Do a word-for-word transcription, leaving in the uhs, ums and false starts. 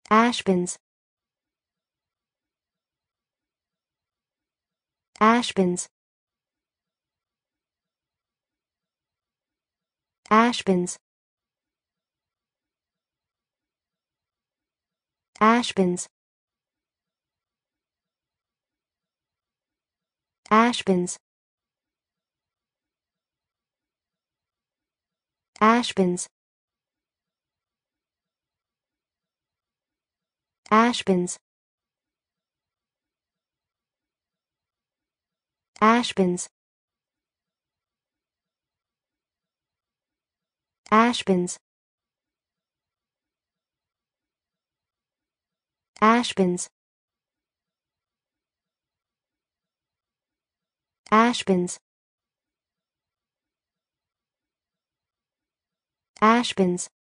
Ashbins, Ashbins, Ashbins, Ashbins, Ashbins, Ashbins, Ashbins, Ashbins, Ashbins, Ashbins, Ashbins, Ashbins,